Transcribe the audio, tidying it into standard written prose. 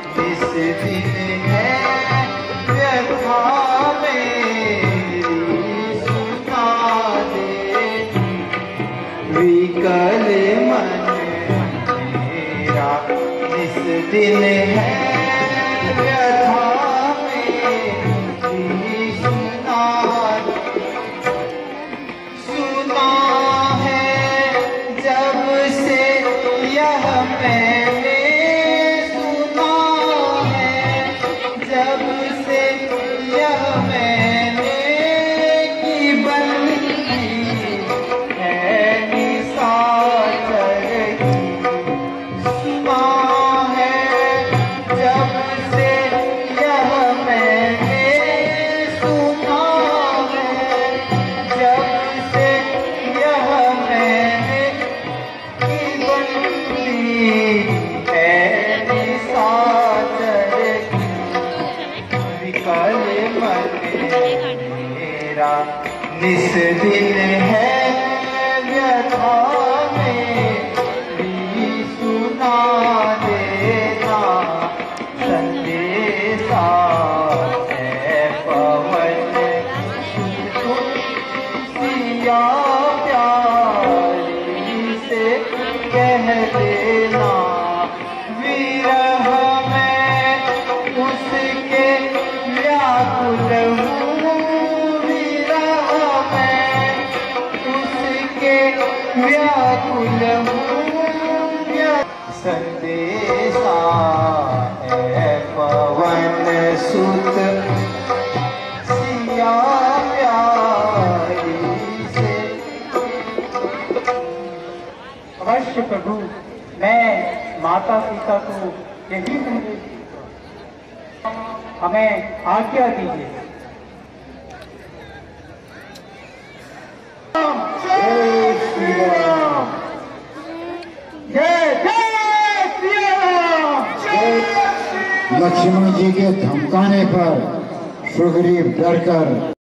इस दिन है व्यथा मेरी सुना दे, विकल मन मेरा इस दिन है व्यथा मेरी सुना दे। सुना है जब से यह मैंने सुना है, जब से यह मैंने की बंदी है निशाचर की। सुना है जब से यह मैंने सुना है, जब से यह मैंने की बंदी है निशाचर की। विकल मन मेरा निस दिन है व्यथा मेरी सुना देना। संदेशा है पवन सिया प्यारी से कह देना, विरह में उसके व्याकुल हूँ, विरह में उसके व्याकुल हूँ। संदेशा है पवन सुत सिया प्यारी से। अवश्य प्रभु, मैं माता सीता को यही संदेश, हमें आज्ञा दीजिए। जय श्री राम, जय जय श्री राम। लक्ष्मण जी के धमकाने पर सुग्रीव डरकर